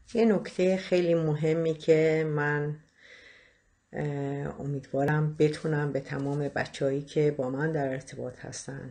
یه نکته خیلی مهمی که من امیدوارم بتونم به تمام بچه‌هایی که با من در ارتباط هستن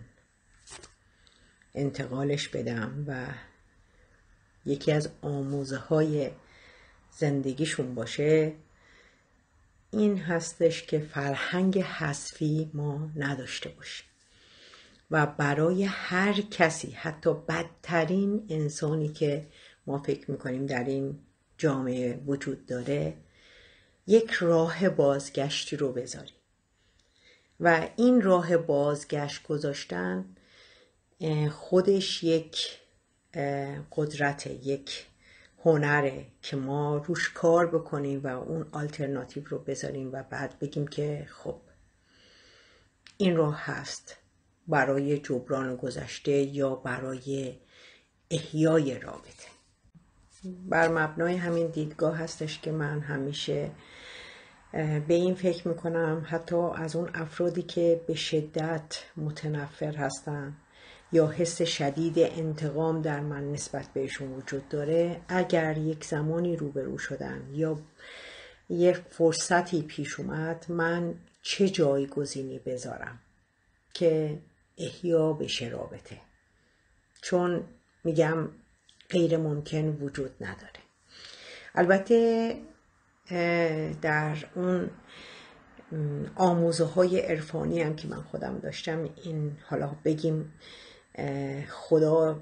انتقالش بدم و یکی از آموزه های زندگیشون باشه، این هستش که فرهنگ حذفی ما نداشته باشیم و برای هر کسی، حتی بدترین انسانی که ما فکر میکنیم در این جامعه وجود داره، یک راه بازگشتی رو بذاریم. و این راه بازگشت گذاشتن خودش یک قدرت، یک هنره که ما روش کار بکنیم و اون آلترناتیو رو بذاریم و بعد بگیم که خب این راه هست برای جبران گذشته یا برای احیای رابطه. بر مبنای همین دیدگاه هستش که من همیشه به این فکر میکنم حتی از اون افرادی که به شدت متنفر هستن یا حس شدید انتقام در من نسبت بهشون وجود داره، اگر یک زمانی روبرو شدن یا یک فرصتی پیش اومد، من چه جایگزینی بذارم که احیا بشه رابطه، چون میگم غیر ممکن وجود نداره. البته در اون آموزه های عرفانی هم که من خودم داشتم، این حالا بگیم خدا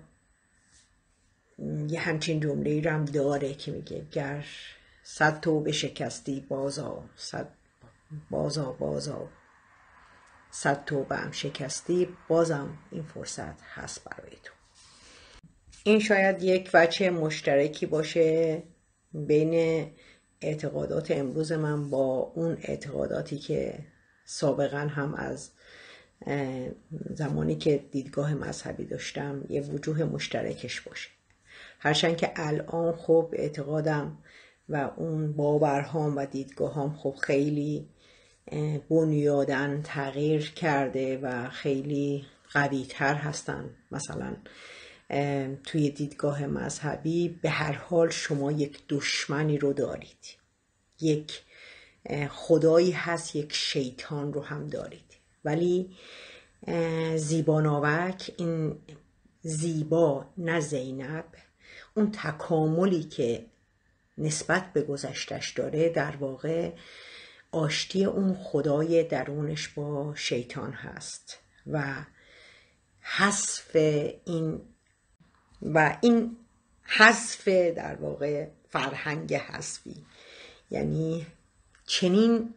یه همچین جمله‌ای رو هم داره که میگه گر 100 توبه شکستی بازا، 100 توبه هم شکستی، بازم این فرصت هست برای تو. این شاید یک وجه مشترکی باشه بین اعتقادات امروز من با اون اعتقاداتی که سابقا هم از زمانی که دیدگاه مذهبی داشتم یه وجوه مشترکش باشه، هرچند که الان خب اعتقادم و اون باورهام و دیدگاهام خب خیلی بنیادن تغییر کرده و خیلی قوی تر هستن. مثلا توی دیدگاه مذهبی به هر حال شما یک دشمنی رو دارید، یک خدایی هست، یک شیطان رو هم دارید. ولی زیباناوک، این زیبا نه زینب، اون تکاملی که نسبت به گذشتش داره در واقع آشتی اون خدای درونش با شیطان هست و حذف این حذف در واقع فرهنگ حذفی، یعنی چنین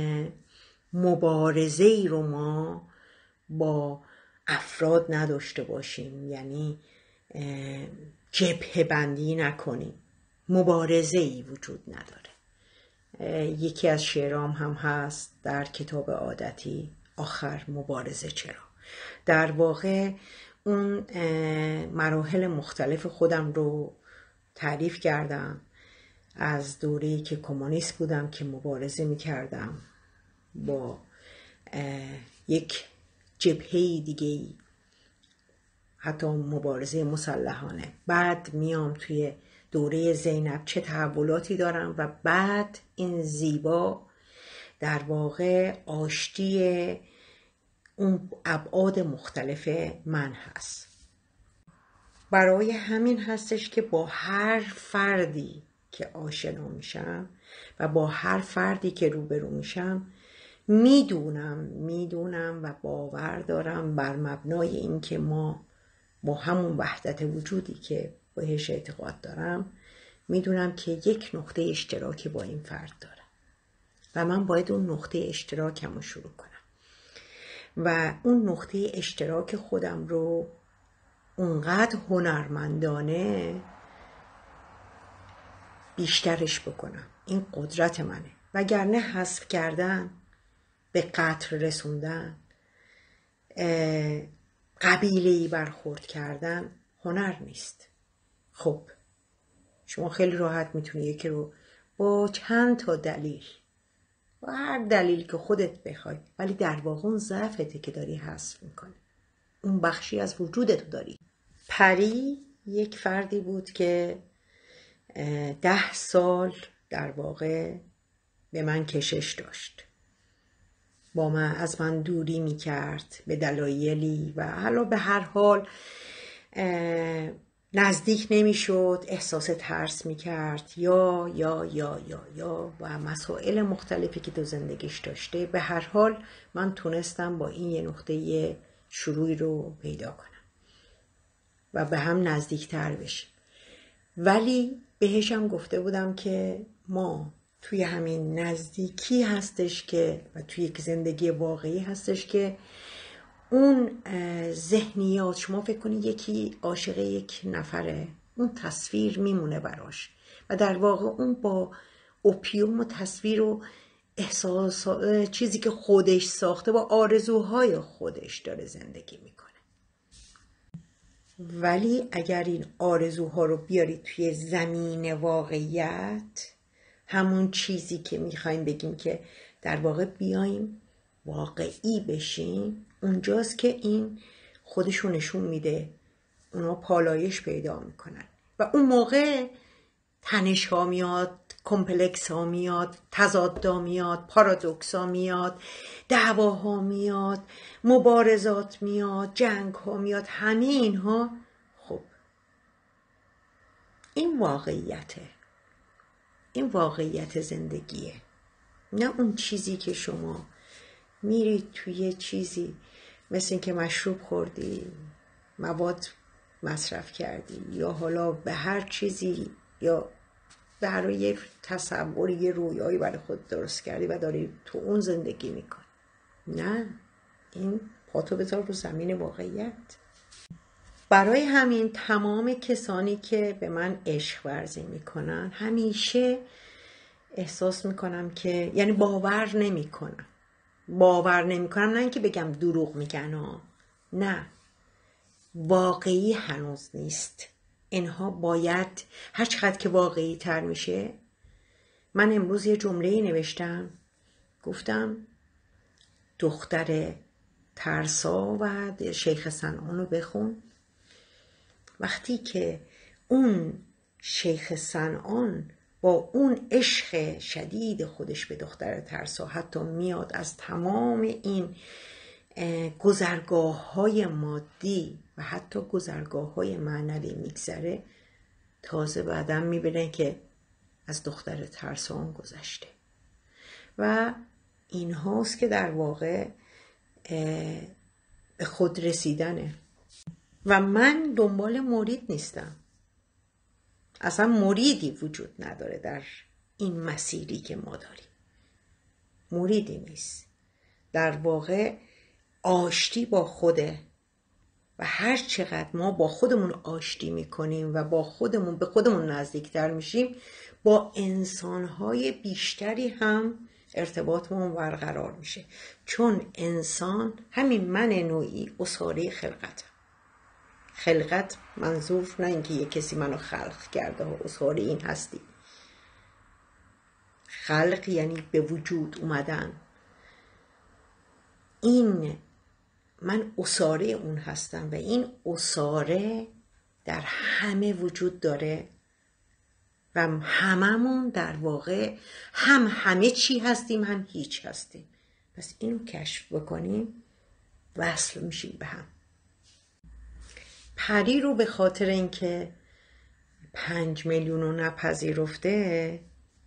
مبارزه‌ای رو ما با افراد نداشته باشیم، یعنی جبهه بندی نکنیم، مبارزه‌ای وجود نداره. یکی از شعرام هم هست در کتاب عادتی، آخر مبارزه چرا. در واقع اون مراحل مختلف خودم رو تعریف کردم از دوره‌ای که کمونیست بودم که مبارزه می‌کردم با یک جبهه دیگه‌ای، حتی مبارزه مسلحانه. بعد میام توی دوره زینب چه تحولاتی دارم و بعد این زیبا در واقع آشتی اون ابعاد مختلف من هست. برای همین هستش که با هر فردی که آشنا میشم و با هر فردی که روبرو میشم میدونم و باور دارم بر مبنای این که ما با همون وحدت وجودی که بهش اعتقاد دارم، میدونم که یک نقطه اشتراکی با این فرد دارم و من باید اون نقطه اشتراکم رو شروع کنم و اون نقطه اشتراک خودم رو اونقدر هنرمندانه بیشترش بکنم. این قدرت منه، وگرنه حذف کردن، به قتل رسوندن، قبیله‌ای برخورد کردن هنر نیست. خب شما خیلی راحت میتونی یکی رو با چند تا دلیل، با هر دلیل که خودت بخوای، ولی در واقع اون ضعفته که داری حذف میکنی، اون بخشی از وجودتو داری. پری یک فردی بود که 10 سال در واقع به من کشش داشت، با من از من دوری میکرد به دلایلی و حالا به هر حال نزدیک نمیشد، احساس ترس میکرد یا و مسائل مختلفی که تو زندگیش داشته. به هر حال من تونستم با این یه نقطه شروعی رو پیدا کنم و به هم نزدیکتر بشیم. ولی بهشم گفته بودم که ما توی همین نزدیکی هستش که و توی یک زندگی واقعی هستش که اون ذهنیات، شما فکر کنید یکی عاشق یک نفره، اون تصویر میمونه براش و در واقع اون با اوپیوم و تصویر و احساس چیزی که خودش ساخته با آرزوهای خودش داره زندگی میکنه. ولی اگر این آرزوها رو بیارید توی زمین واقعیت، همون چیزی که میخوایم بگیم که در واقع بیایم واقعی بشیم، اونجاست که این خودشون نشون میده، اونا پالایش پیدا میکنن و اون موقع تنش ها میاد، کمپلکس ها میاد، تضادا میاد، پارادوکس ها میاد، دعواها میاد، مبارزات میاد، جنگ ها میاد، همه اینها. خب این واقعیته، این واقعیت زندگیه، نه اون چیزی که شما میرید توی چیزی مثل این که مشروب خوردی، مواد مصرف کردی یا حالا به هر چیزی یا برای یه تصوری یه رویایی برای خود درست کردی و داری تو اون زندگی میکنی. نه، این پاتو بذار رو زمین واقعیت. برای همین تمام کسانی که به من عشق ورزی میکنن همیشه احساس میکنم که یعنی باور نمیکنم، نه اینکه بگم دروغ میگن ها، نه، واقعی هنوز نیست. اینها باید هر چقدر که واقعی تر میشه. من امروز یه جمله‌ای نوشتم، گفتم دختر ترسا و شیخ صنعان رو بخون. وقتی که اون شیخ صنعان با اون عشق شدید خودش به دختر ترسا حتی میاد از تمام این گذرگاه‌های مادی و حتی گذرگاه‌های معنوی میگذره، تازه بعدم میبینه که از دختر ترسا گذشته و این هاست که در واقع به خود رسیدنه. و من دنبال مرید نیستم، اصلا مریدی وجود نداره در این مسیری که ما داریم، مریدی نیست، در واقع آشتی با خوده و هر چقدر ما با خودمون آشتی میکنیم و با خودمون به خودمون نزدیکتر میشیم، با انسانهای بیشتری هم ارتباطمون برقرار میشه، چون انسان همین من نوعی اساره خلقتم. خلقت منظور نه اینکه یه کسی منو خلق کرده و اساره این هستی، خلق یعنی به وجود اومدن. این من اساره اون هستم و این اساره در همه وجود داره و هممون در واقع هم همه چی هستیم هم هیچ هستیم. پس اینو کشف بکنیم وصل میشیم به هم. پری رو به خاطر اینکه 5 میلیون رو نپذیرفته،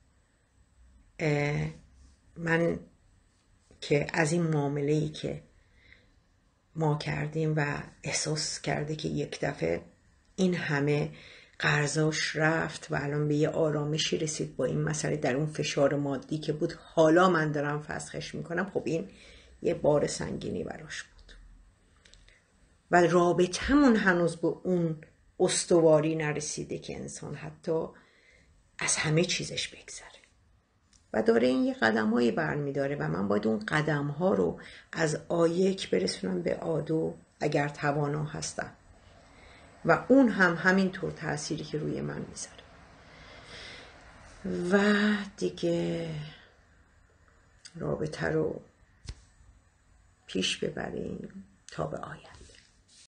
من که از این معامله‌ای که ما کردیم و احساس کرده که یک دفعه این همه قرضاش رفت و الان به یه آرامشی رسید با این مسئله در اون فشار مادی که بود، حالا من دارم فسخش میکنم. خب این یه بار سنگینی براش بود و رابطمون هنوز به اون استواری نرسیده که انسان حتی از همه چیزش بگذره و داره این یه قدم‌هایی برمی‌داره و من باید اون قدم‌ها رو از آ1 برسونم به آ2 اگر توانا هستم و اون هم همینطور تأثیری که روی من میذاره و دیگه رابطه رو پیش ببریم تا به آینده.